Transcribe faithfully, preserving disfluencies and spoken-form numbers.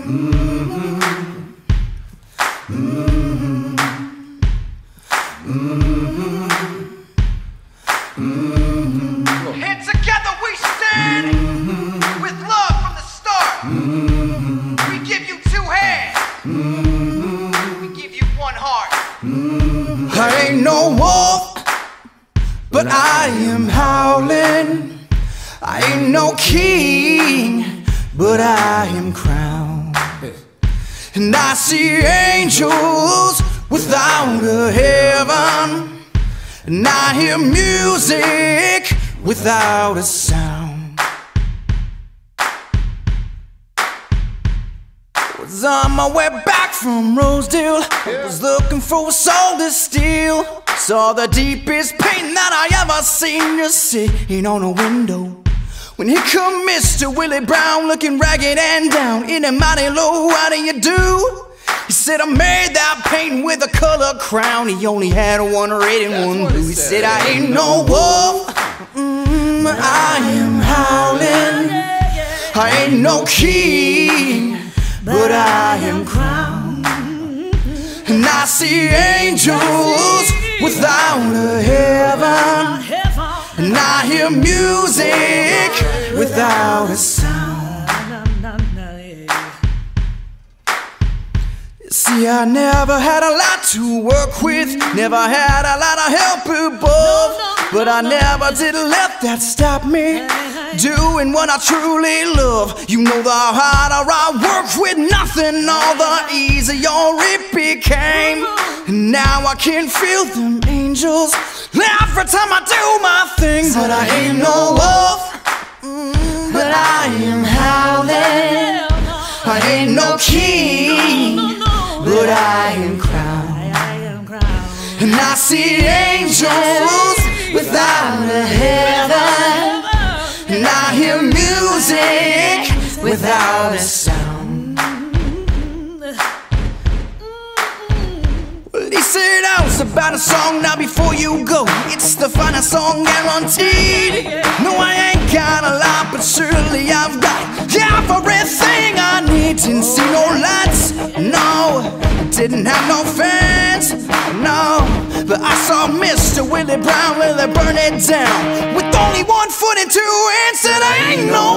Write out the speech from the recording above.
Mm-hmm. Mm-hmm. Mm-hmm. Mm-hmm. And together we stand mm-hmm. with love from the start. Mm-hmm. We give you two hands. Mm-hmm. We give you one heart. Mm-hmm. I ain't no wolf, but I am howling. I ain't no king, but I am crowned. And I see angels without a heaven, and I hear music without a sound. Was on my way back from Rosedale, I was looking for a soul to steal. Saw the deepest pain that I ever seen just sitting on a window. When here come Mister Willie Brown, looking ragged and down, in a mighty low, how do you do? He said, I made that paint with a color crown. He only had one red and one blue. He said, I ain't no wolf, mm, I am howling. I ain't no king, but I am crowned. And I see angels without a heaven, and I hear music without a sound. See, I never had a lot to work with, never had a lot of help above, but I never did let that stop me doing what I truly love. You know, the harder I worked with nothing, all the easier it became. And now I can feel them angels every time I do my thing. But I ain't no wolf, mm, but I am howling. I ain't no king, but I am crowned. And I see angels without a heaven, and I hear music without a sound. Well, he said I was about a song, now before you go, it's the finest song guaranteed. No, I ain't got a lot, but surely I've got everything I need. Didn't see no lights, no, didn't have no fans, no, but I saw Mister Willie Brown really burn it down with only one foot and two hands. Said I ain't no